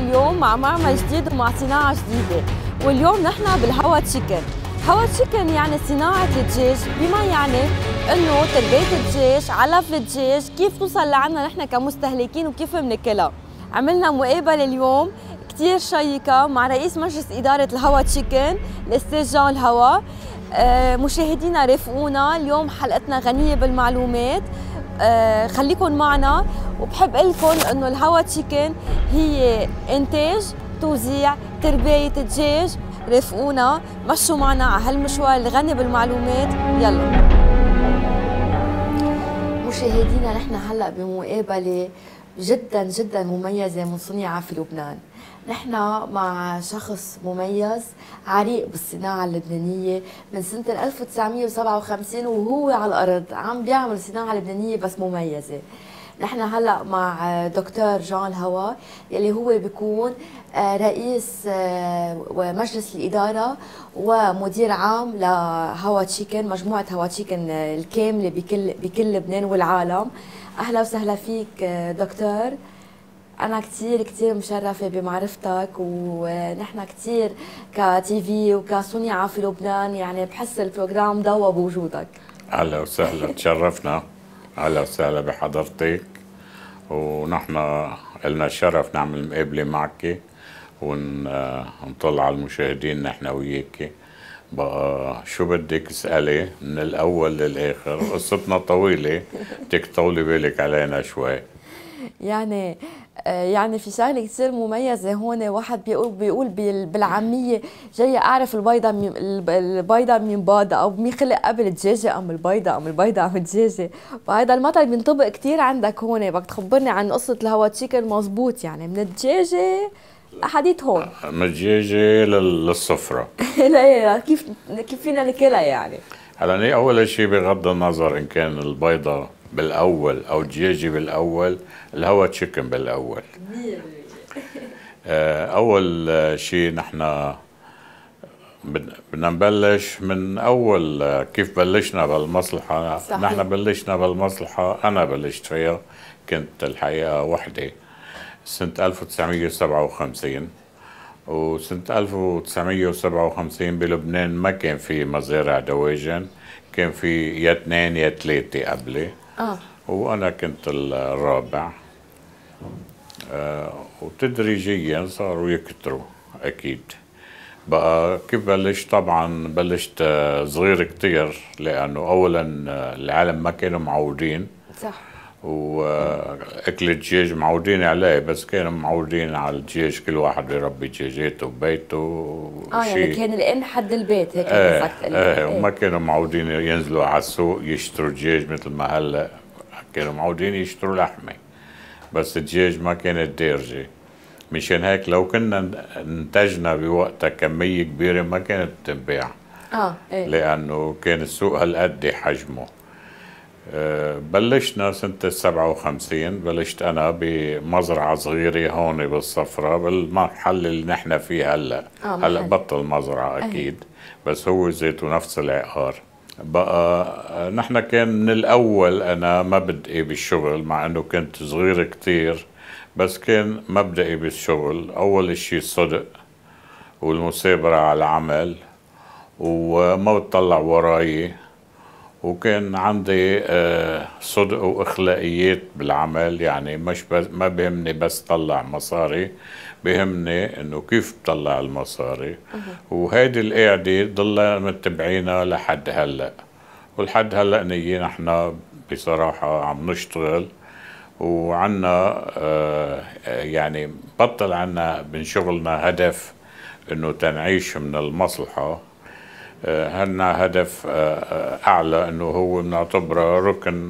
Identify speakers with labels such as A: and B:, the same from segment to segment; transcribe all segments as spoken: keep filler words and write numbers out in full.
A: اليوم مع معمل جديد ومع صناعة جديدة، واليوم نحن بالهوا تشيكن. هوا تشيكن يعني صناعة الدجاج، بما يعني انه تربية الدجاج، علف الدجاج، كيف توصل لعنا نحن كمستهلكين وكيف بناكلها. عملنا مقابلة اليوم كتير شيقة مع رئيس مجلس إدارة الهوا تشيكن الأستاذ جان الهوا. آه مشاهدينا رافقونا، اليوم حلقتنا غنية بالمعلومات. آه خليكن معنا، وبحب اقول لكم انه الهوا تشيكن هي انتاج، توزيع، تربية دجاج. رافقونا، مشوا معنا على هالمشوار الغني بالمعلومات. يلا مشاهدينا، نحن هلا بمقابلة جدا جدا مميزة من صنيعة في لبنان. نحن مع شخص مميز عريق بالصناعة اللبنانية من سنة ألف وتسعمية وسبعة وخمسين، وهو على الأرض عم بيعمل صناعة لبنانية بس مميزة. نحن هلا مع دكتور جان الهوا يلي هو بيكون رئيس مجلس الإدارة ومدير عام لهوا تشيكن، مجموعة هوا تشيكن الكاملة بكل بكل لبنان والعالم. أهلا وسهلا فيك دكتور. أنا كتير كتير مشرفة بمعرفتك، ونحن كتير كتي في وكصنيعة في لبنان يعني بحس البروجرام ضوى بوجودك.
B: أهلا وسهلا، تشرفنا. أهلا وسهلا بحضرتك، ونحن لنا الشرف نعمل مقابلة معك ونطلع على المشاهدين نحن وياك. بقى شو بدك اسألي من الأول للآخر؟ قصتنا طويلة، بدك تطولي بالك علينا شوي.
A: يعني يعني في شغله كثير مميزه هون، واحد بيقول بيقول بالعاميه جاي اعرف البيضه من البيضه من باضه، او مين خلق قبل الدجاجه ام البيضه ام البيضه ام الدجاجه. وهذا المثل بينطبق كثير عندك هون. بدك تخبرني عن قصه الهوا تشيكن مزبوط، يعني من الدجاجه لحديت هون.
B: من الدجاجه للصفرة.
A: لا كيف كيف فينا ناكلها يعني؟ هلا
B: اول شيء بغض النظر ان كان البيضه بالاول او الدجاجه بالاول، الهوا تشيكن بالاول. اول شيء نحن بدنا نبلش من اول كيف بلشنا بالمصلحه. صحيح. نحن بلشنا بالمصلحه، انا بلشت فيها، كنت الحقيقه وحدي سنه ألف وتسعمية وسبعة وخمسين. وسنة ألف وتسعمية وسبعة وخمسين بلبنان ما كان في مزارع دواجن، كان في يا اثنين يا ثلاثة قبلي. اه وانا كنت الرابع. آه وتدريجيا صاروا يكتروا اكيد. بقى كيف بلشت؟ طبعا بلشت صغير كتير، لانه اولا العالم ما كانوا معودين. صح. واكل الدجاج معودين عليه، بس كانوا معودين على الدجاج، كل واحد بيربي دجاجاته ببيته.
A: اه يعني كان الان حد البيت هيك
B: ايه قصدك؟ ايه, ايه وما كانوا معودين ينزلوا على السوق يشتروا دجاج مثل ما هلا، كانوا معودين يشتروا لحمه، بس الدجاج ما كانت دارجه. مشان هيك لو كنا انتجنا بوقتها كميه كبيره ما كانت تنباع. اه ايه لانه كان السوق هالقد حجمه. بلشنا سنة سبعة وخمسين، بلشت أنا بمزرعة صغيرة هون بالصفرة بالمحل اللي نحن فيه هلا. آه هلا بطل مزرعة أكيد. أه. بس هو زيته نفس العقار. بقى نحن كان من الأول أنا مبدئي بالشغل، مع أنه كنت صغير كتير، بس كان مبدئي بالشغل أول شيء الصدق والمثابرة على العمل، وما بتطلع وراي. وكان عندي صدق واخلاقيات بالعمل، يعني مش بس ما بيهمني بس طلع مصاري، بيهمني انه كيف بطلع المصاري. وهيدي القاعده ضلنا متبعينها لحد هلا، ولحد هلا نيجي نحن بصراحه عم نشتغل، وعنا يعني بطل عنا من شغلنا هدف انه تنعيش من المصلحه. هلنا هدف أعلى، أنه هو بنعتبره ركن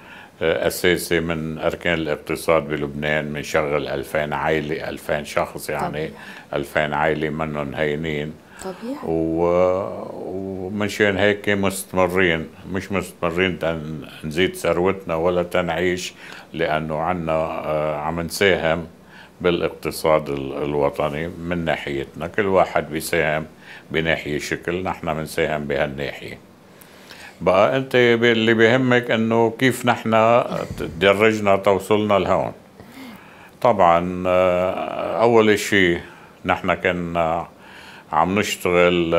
B: أساسي من أركان الاقتصاد بلبنان. بنشغل ألفين عائلة، ألفين شخص، يعني طبيعي. ألفين عائلة منهم هينين. طبيعي. ومنشان هيك مستمرين، مش مستمرين نزيد ثروتنا ولا تنعيش، لأنه عنا عم نساهم بالاقتصاد الوطني من ناحيتنا. كل واحد بيساهم بناحية شكل، نحن بنساهم بهالناحية. بقى انت اللي بيهمك انه كيف نحن تدرجنا توصلنا لهون. طبعا اول شيء نحن كنا عم نشتغل،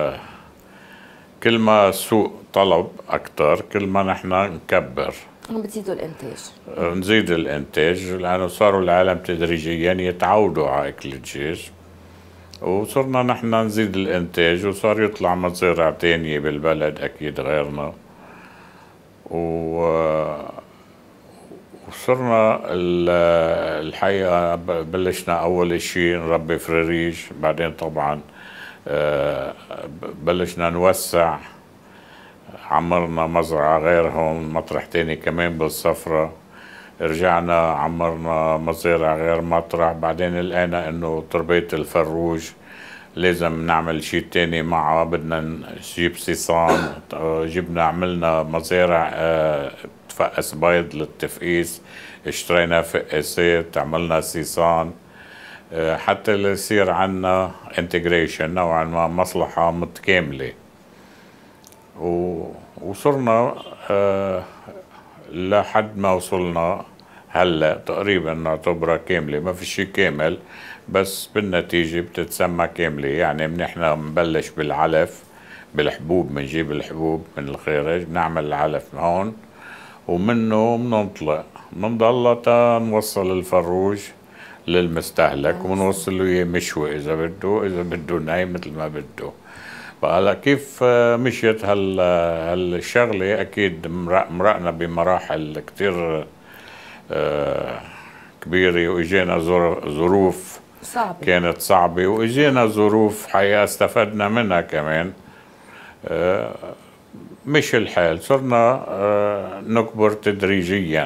B: كل ما السوق طلب اكثر كل ما نحن نكبر،
A: عم بتزيدوا الانتاج،
B: نزيد الانتاج، لانه صاروا العالم تدريجيا يتعودوا على اكل الدجاج، وصرنا نحن نزيد الانتاج، وصار يطلع مزارع تانية بالبلد اكيد غيرنا، و وصرنا الحقيقة بلشنا أول شيء نربي فراريج، بعدين طبعا بلشنا نوسع، عمرنا مزرعة غير هون مطرح تاني كمان بالصفرة، رجعنا عمرنا مزارع غير مطرح، بعدين لقينا انه تربية الفروج لازم نعمل شيء تاني معها، بدنا نجيب سيصان، جبنا عملنا مزارع تفقس بيض للتفقيس، اشترينا فقاسات، عملنا سيصان، حتى يصير عنا انتجريشن نوعا ما، مصلحة متكاملة، وصرنا لحد ما وصلنا هلا تقريبا نعتبرها كاملة، ما في شيء كامل بس بالنتيجة بتتسمى كاملة. يعني نحن بنبلش بالعلف، بالحبوب، بنجيب الحبوب من الخارج، بنعمل العلف هون، ومنه بننطلق بنضل تا نوصل الفروج للمستهلك، ونوصل له اياه مشوي اذا بده، اذا بده ناي مثل ما بده. فهلا كيف مشيت هال هالشغله؟ اكيد مرقنا بمراحل كثير كبيره، واجينا ظروف
A: صعبة،
B: كانت صعبه، واجينا ظروف حقيقه استفدنا منها كمان، مش الحال، صرنا نكبر تدريجيا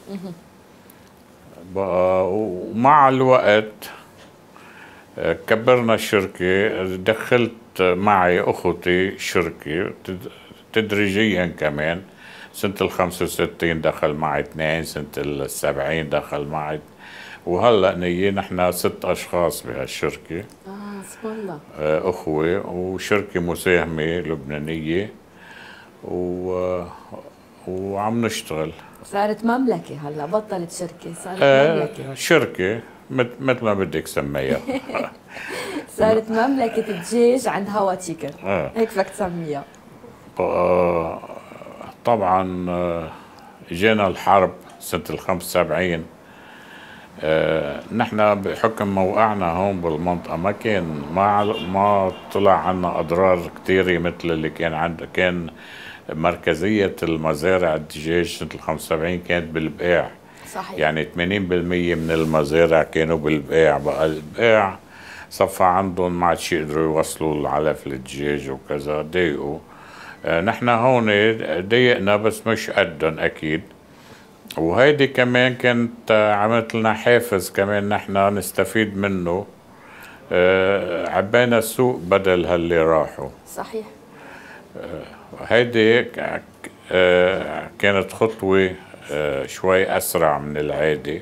B: بقى، ومع الوقت كبرنا الشركة، دخلت معي أخوتي شركة تدريجيا كمان، سنة الخمسة وستين دخل معي اثنين، سنة السبعين دخل معي، وهلأ نية نحن ست أشخاص بهالشركة.
A: آه اسم الله.
B: أخوة، وشركة مساهمة لبنانية، و... وعم نشتغل.
A: صارت مملكة هلا، بطلت شركة، صارت
B: آه
A: مملكة.
B: شركة مثل ما بدك سميها.
A: صارت مملكة دجاج عند هوا تشيكن،
B: آه.
A: هيك بدك تسميها.
B: آه طبعا آه جينا الحرب سنة الخمسة وسبعين، آه نحن بحكم موقعنا هون بالمنطقة ما كان ما ما طلع عنا أضرار كثيرة مثل اللي كان عند كان مركزية المزارع الدجاج سنة الخمسة وسبعين كانت بالبقاع.
A: صحيح.
B: يعني ثمانين بالمية من المزارع كانوا بالبقاع، بقى البقاع صفى عندهم ما عادش يقدروا يوصلوا العلف للدجاج وكذا، ضايقوا. آه نحن هون ضايقنا بس مش قدهم اكيد، وهيدي كمان كانت عملت لنا حافز كمان نحن نستفيد منه، آه عبينا السوق بدل هاللي راحوا.
A: صحيح.
B: آه هيدي آه كانت خطوة آه شوي أسرع من العادة،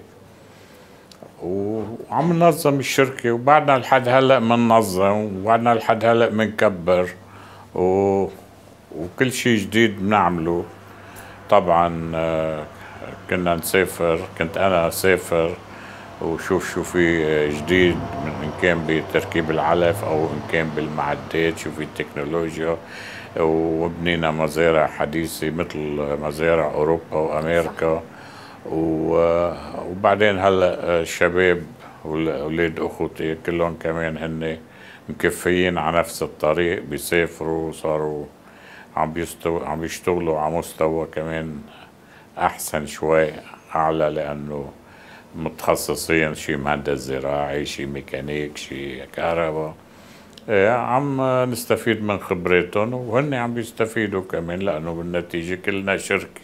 B: وعم ننظم الشركة، وبعدنا لحد هلأ مننظم، وبعدنا لحد هلأ منكبر، و... وكل شيء جديد بنعمله. طبعا آه كنا نسافر، كنت أنا أسافر وشوف شو في جديد، إن كان بتركيب العلف أو إن كان بالمعدات، شو في التكنولوجيا، وبنينا مزارع حديثة مثل مزارع أوروبا وأمريكا. وبعدين هلا الشباب واولاد اخوتي كلهم كمان هن مكفيين على نفس الطريق، بيسافروا وصاروا عم بيستو عم يشتغلوا على مستوى كمان احسن شوي، اعلى، لانه متخصصين، شي مهندس زراعي، شي ميكانيك، شي كهرباء. ايه عم نستفيد من خبرتهم، وهن عم بيستفيدوا كمان، لانه بالنتيجه كلنا شركه.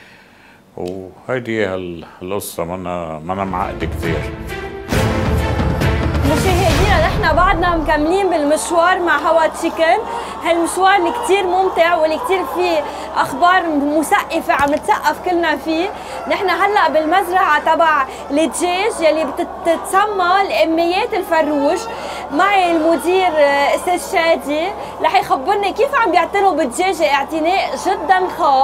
B: وهيدي هالقصة منا منا معقدة كثير.
C: مشاهدينا نحن بعدنا مكملين بالمشوار مع هوا تشيكن، هالمشوار اللي كثير ممتع واللي كثير فيه اخبار مسقفة عم نتسقف كلنا فيه. نحن هلا بالمزرعة تبع الدجاج يلي بتتسمى الاميات الفروج، معي المدير استاذ شادي رح يخبرنا كيف عم بيعتنوا بالدجاجة اعتناء جدا خاص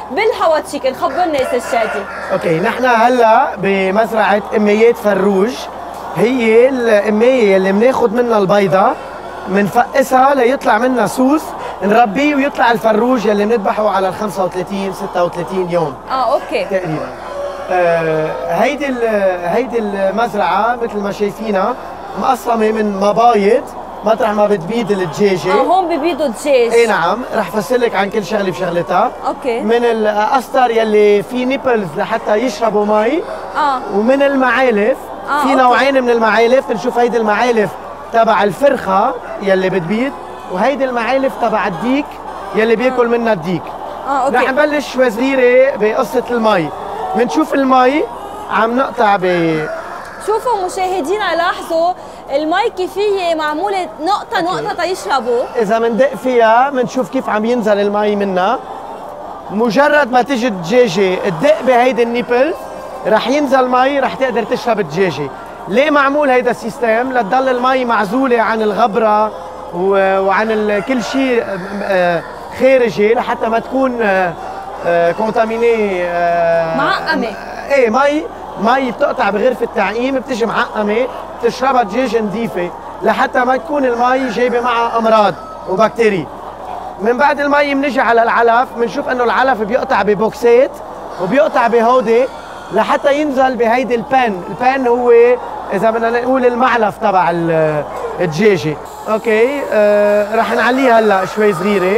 C: بالهوا تشيكن. خبرني استاذ شادي.
D: اوكي، نحن هلا بمزرعه اميات فروج. هي الاميه اللي بناخذ منها البيضه بنفقسها ليطلع منها سوس، نربيه ويطلع الفروج اللي بنذبحه على ال خمسة وثلاثين ستة وثلاثين يوم.
C: اه اوكي
D: تقريبا. آه هيدي هيدي المزرعه مثل ما شايفينها مقسمه من مبايض مطرح ما بتبيض الدجاجه.
C: اه هون ببيضوا الدجاج.
D: اي نعم، رح فسرلك عن كل شغله بشغلتها.
C: اوكي.
D: من القسطر يلي فيه نيبلز لحتى يشربوا مي.
C: اه
D: ومن المعالف.
C: آه
D: في
C: أوكي.
D: نوعين من المعالف، بنشوف هيدي المعالف تبع الفرخه يلي بتبيض، وهيدي المعالف تبع الديك يلي بياكل منها الديك.
C: اه اوكي.
D: رح نبلش شوي صغيره بقصه المي. بنشوف المي عم نقطع ب
C: شوفوا مشاهدينا، لاحظوا المي كيف هي معموله نقطه نقطه تيشربوا.
D: اذا بندق فيها بنشوف كيف عم ينزل المي منها. مجرد ما تجي الدجاجه تدق بهيدي النيبلز رح ينزل مي، رح تقدر تشرب الدجاجه. ليه معمول هيدا السيستم؟ لتضل المي معزوله عن الغبره وعن كل شيء خارجي، لحتى ما تكون كونتاميني
C: معقمه.
D: ايه، مي مي بتقطع بغرفه التعقيم، بتجي معقمه، بتشربها دجاجه نظيفه، لحتى ما تكون المي جايبه معها امراض وبكتيريا. من بعد المي بنجي على العلف، بنشوف انه العلف بيقطع ببوكسات وبيقطع بهودي لحتى ينزل بهيدي البان. البان هو اذا بدنا نقول المعلف تبع الدجاجه. اوكي، آه رح نعليها هلا شوي صغيره.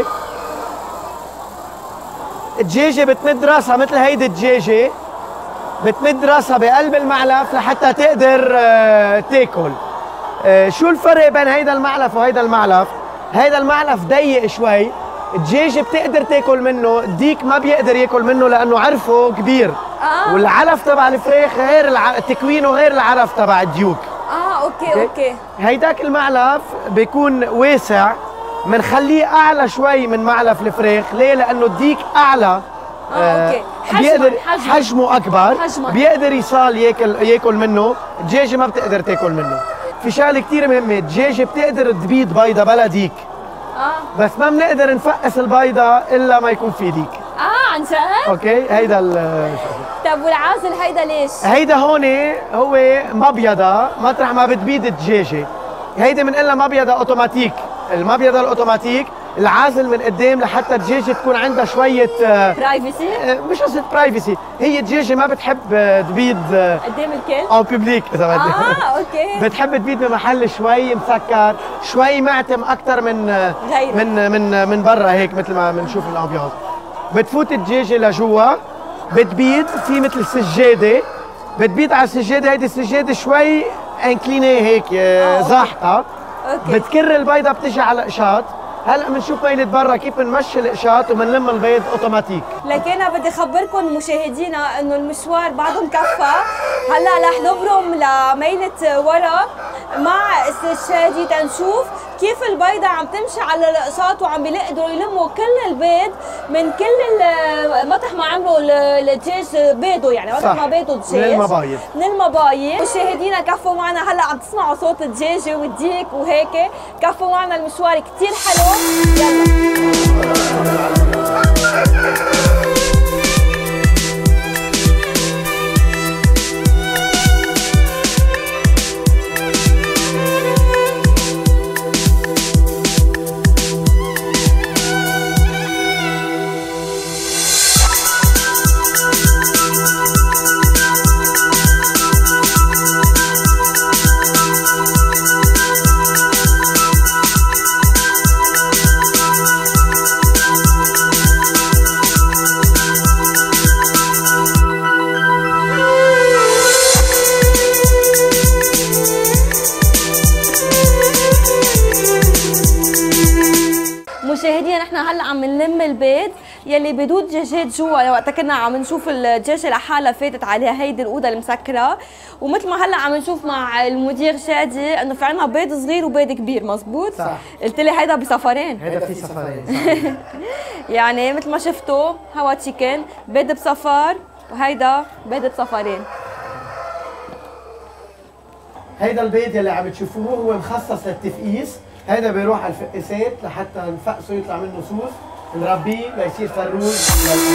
D: الدجاجه بتمد راسها مثل هيدي الدجاجه، بتمد راسها بقلب المعلف لحتى تقدر آه تاكل. آه شو الفرق بين هيدا المعلف وهيدا المعلف؟ هيدا المعلف ضيق شوي، الدجاجه بتقدر تاكل منه، الديك ما بيقدر ياكل منه لانه عرفه كبير.
C: آه.
D: والعلف تبع الفراخ غير الع... تكوينه غير العلف تبع الديوك.
C: اه اوكي اوكي, أوكي.
D: هيداك المعلف بيكون واسع، بنخليه اعلى شوي من معلف الفراخ. ليه؟ لانه الديك اعلى.
C: اه اوكي. حجمه
D: بيقدر
C: حجمه,
D: حجمه اكبر،
C: حجمه.
D: بيقدر يصال ياكل ياكل منه، الدجاجه ما بتقدر تاكل منه. في شغله كثير مهمه، الدجاجه بتقدر تبيض بيضه بلا ديك.
C: اه
D: بس ما بنقدر نفقس البيضه الا ما يكون في ديك.
C: اه عن جد؟
D: اوكي، هيدا ال
C: طب والعازل هيدا ليش؟
D: هيدا هون هو مبيضه مطرح ما بتبيض الدجاجه. هيدي بنقول لها مبيضه اوتوماتيك. المبيضه الاوتوماتيك العازل من قدام لحتى الدجاجه تكون عندها شويه
C: برايفسي؟
D: مش قصه برايفسي، هي الدجاجه ما بتحب تبيض
C: قدام الكل؟
D: او ببليك اذا بدك.
C: اه اوكي.
D: بتحب تبيض بمحل شوي مسكر، شوي معتم اكثر من
C: غيره.
D: من من من برا هيك مثل ما بنشوف الامبيونس. بتفوت الدجاجه لجوا، بتبيض في مثل سجاده، بتبيض على السجاده. هيدي السجاده شوي انكليني هيك زاحطه.
C: اوكي.
D: بتكر البيضه بتجي على قشاط. هلا بنشوف ميلة برا كيف بنمشي القشاط وبنلم البيض اوتوماتيك.
C: لكن انا بدي اخبركم مشاهدينا انه المشوار بعده مكفى. هلا رح نبرم لميلة ورا مع استاذ شادي تنشوف كيف البيضة عم تمشي على القشاط وعم بيقدروا يلموا كل البيض من كل مطرح ما عملوا الدجاج بيضوا، يعني مطرح ما بيضوا الدجاج
D: من المبايض.
C: من المبايض. مشاهدينا كفوا معنا، هلا عم تسمعوا صوت الدجاجة والديك وهيك. كفوا معنا، المشوار كثير حلو. يلا مشاهدينا، نحن هلا عم نلم البيض يلي بيضوا دجاجات جوا. وقتها كنا عم نشوف الدجاجه لحالها فاتت عليها هيدي الاوضه المسكره، ومثل ما هلا عم نشوف مع المدير شادي انه في عندنا بيض صغير وبيض كبير. مزبوط؟
D: صح.
C: قلت لي هيدا بسفرين.
D: هيدا في سفرين.
C: يعني مثل ما شفتوا هوا تشيكن بيض بسفر وهيدا بيض بسفرين.
D: هيدا البيض يلي عم تشوفوه هو مخصص للتفقيس. هيدا بيروح على الفقاسات لحتى نفقسه يطلع منه سوس، بنربيه ليصير فروج.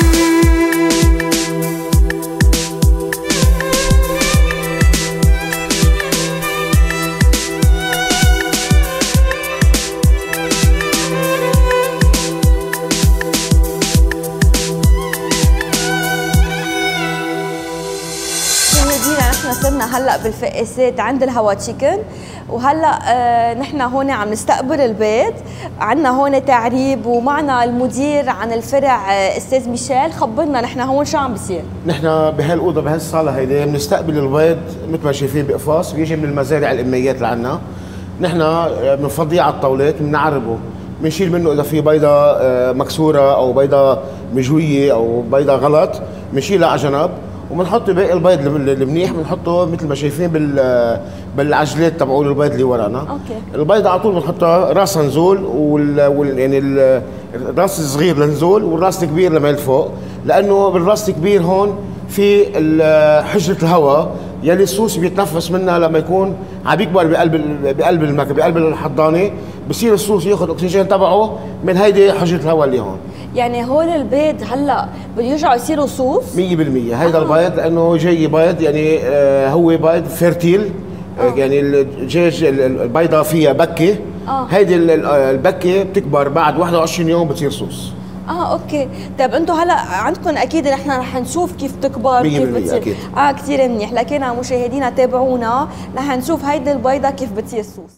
C: صرنا هلا بالفقاسات عند الهوا تشيكن، وهلا آه نحن هون عم نستقبل البيت. عندنا هون تعريب ومعنا المدير عن الفرع آه استاذ ميشيل. خبرنا نحن هون شو عم بيصير.
E: نحن بهالاوضه بهالصاله هيدي بنستقبل البيض مثل ما شايفين بقفاص بيجي من المزارع الاميات اللي عندنا. نحن بنفضيه على الطاولات بنعربه، بنشيل منه اذا في بيضه مكسوره او بيضه مجويه او بيضه غلط بنشيلها على جنب، وبنحط باقي البيض المنيح بنحطه مثل ما شايفين بال بالعجلات تبعول البيض اللي ورانا.
C: اوكي.
E: البيضه على طول بنحطها راسها نزول وال, وال... يعني الراس الصغير لنزول والراس الكبير لما لفوق، لانه بالراس الكبير هون في حجره الهواء يلي السوس بيتنفس منها لما يكون عم يكبر بقلب بقلب المكنه بقلب الحضانه، بصير السوس ياخذ اكسجين تبعه من هيدي حجره الهواء اللي هون.
C: يعني هول البيض هلا بده يرجعوا يصيروا صوص
E: مية بالمية. هيدا آه. البيض لانه جاي بيض يعني آه هو بيض فيرتيل. آه. يعني الدجاج البيضه فيها بكه. آه. هيدي البكه بتكبر بعد واحد وعشرين يوم بتصير صوص.
C: اه اوكي. طيب انتم هلا عندكم اكيد نحن رح نشوف كيف تكبر كيف بتصير.
E: أكيد.
C: اه كثير منيح. لكن مشاهدينا تابعونا رح نشوف هيدي البيضه كيف بتصير صوص.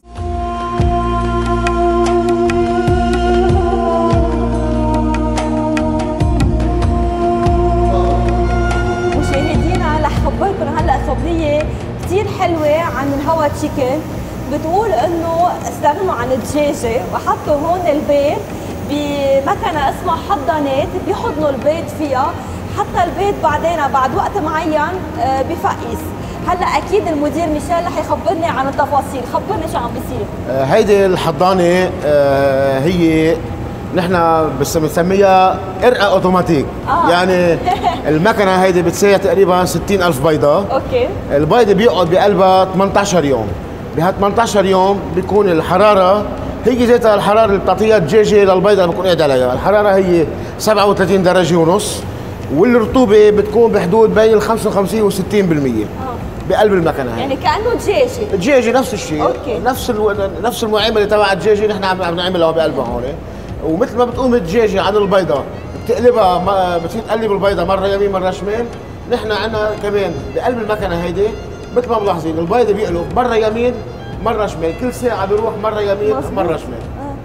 C: خبركم هلا خبريه كثير حلوه عن الهوا تشيكن، بتقول انه استغنوا عن الدجاجه وحطوا هون البيض بمكنه اسمها حضانات بيحضنوا البيض فيها، حتى البيض بعدين بعد وقت معين بفقس. هلا اكيد المدير ميشيل رح يخبرني عن التفاصيل. خبرني شو عم بيصير.
E: هيدي الحضانه هي نحن بس بنسميها قرقه اوتوماتيك. آه. يعني المكنه هيدي بتساوي تقريبا ستين ألف بيضه.
C: اوكي.
E: البيضه بيقعد بقلبها ثمانية عشر يوم، بها ثمانية عشر يوم بيكون الحراره هي ذاتها الحراره اللي بتعطيها الدجاجه للبيضه اللي بكون قاعد عليها، الحراره هي سبعة وثلاثين درجه ونص، والرطوبه بتكون بحدود بين ال خمسة وخمسين و ستين بالمية. آه. بقلب المكنه هي.
C: يعني كانه دجاجه.
E: دجاجه نفس الشيء.
C: اوكي.
E: نفس الو... نفس المعامله تبع الدجاجه نحن عم نعملها بقلبها هون. ومثل ما بتقوم الدجاجه عن البيضه بتقلبها، بتصير تقلب البيضه مره يمين مره شمال، نحن عندنا كمان بقلب المكنه هيدي مثل ما ملاحظين البيضه بيقلب مره يمين مره شمال، كل ساعه بيروح مره يمين مره شمال. آه.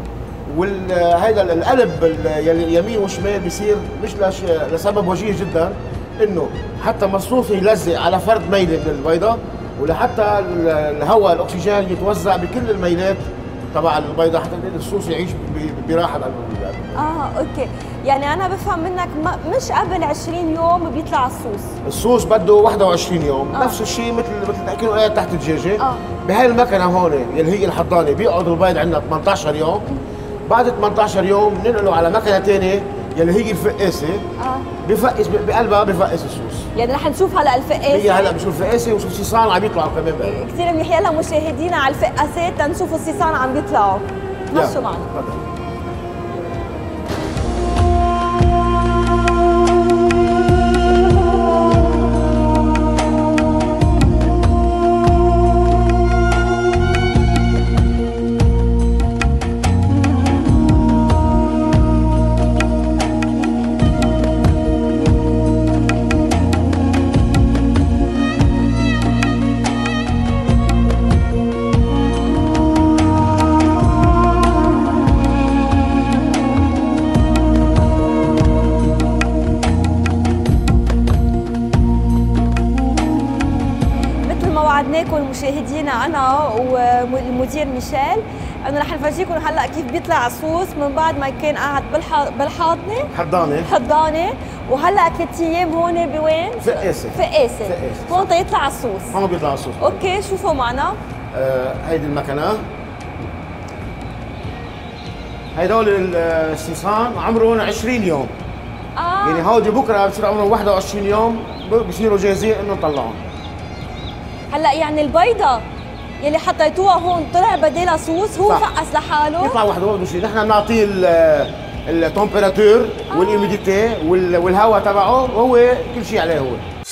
E: وهذا القلب يلي يمين وشمال بيصير مش لش... لسبب وجيه جدا، انه حتى مصروف يلزق على فرد ميله من البيضه، ولحتى الهواء الاكسجين يتوزع بكل الميلات تبع البيضه حتى الصوص يعيش براحه بقلب البيضه.
C: اه اوكي. يعني انا بفهم منك مش قبل عشرين يوم بيطلع الصوص.
E: الصوص بده واحد وعشرين يوم. آه. نفس الشيء مثل مثل كأنه قاعد تحت الدجاجه. اه. بهاي المكنه هون اللي هي الحضانه بيقعد البيض عندنا ثمانية عشر يوم. بعد ثمانية عشر يوم بننقله على مكنه ثانيه يلي هي الفقاسه. اه. بفقس بقلبها بفقس الصوص.
C: يعني رح نشوف هلا الفقاسه.
E: هي هلا بنشوف الفقاسه ونشوف صيصان عم يطلعوا كمان بقى.
C: كثير منيح. يلا مشاهدينا على الفقاسات تنشوف الصيصان عم بيطلعوا. مشوا معنا. وعدناكم مشاهدينا انا والمدير ميشيل انه رح نفرجيكم هلا كيف بيطلع الصوص من بعد ما كان قاعد بالحاضنه
E: حضانه
C: حضانه، وهلا ثلاث ايام هون بوين؟
E: فقاسه
C: فقاسه هون تيطلع الصوص.
E: هون بيطلع الصوص.
C: اوكي شوفوا معنا.
E: آه هيدي المكنه، هيدول الصيصان عمرهم عشرين يوم. اه يعني هودي بكره بصير عمرهم واحد وعشرين يوم بصيروا جاهزين انه نطلعهم.
C: هلا يعني البيضه يلي حطيتوها هون طلع بديلها صوص، هو فقس لحاله؟
E: يطلع وحده ما بده شيء، نحن بنعطيه التمبراتور والهيوميديتي والهواء تبعه، وهو كل شيء عليه هو.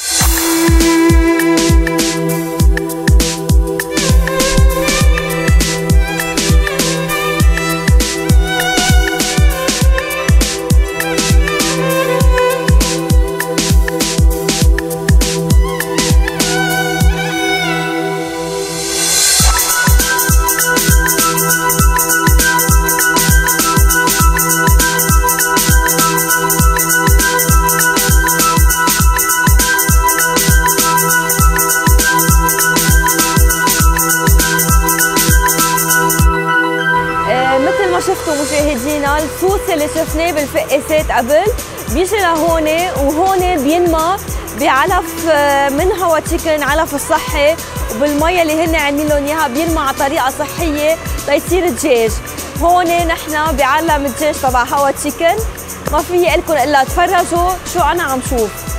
C: شفتوا مشاهدينا الصوص اللي شفناه بالفقاسات قبل بيجي لهون، وهون بينمى بعلف من هوا تشيكن، علف الصحي، وبالميه اللي هن عاملين لهم اياها بينمى على طريقه صحيه ليصير دجاج. هون نحن بعالم الدجاج تبع هوا تشيكن، ما في لكم الا تفرجوا شو انا عم شوف.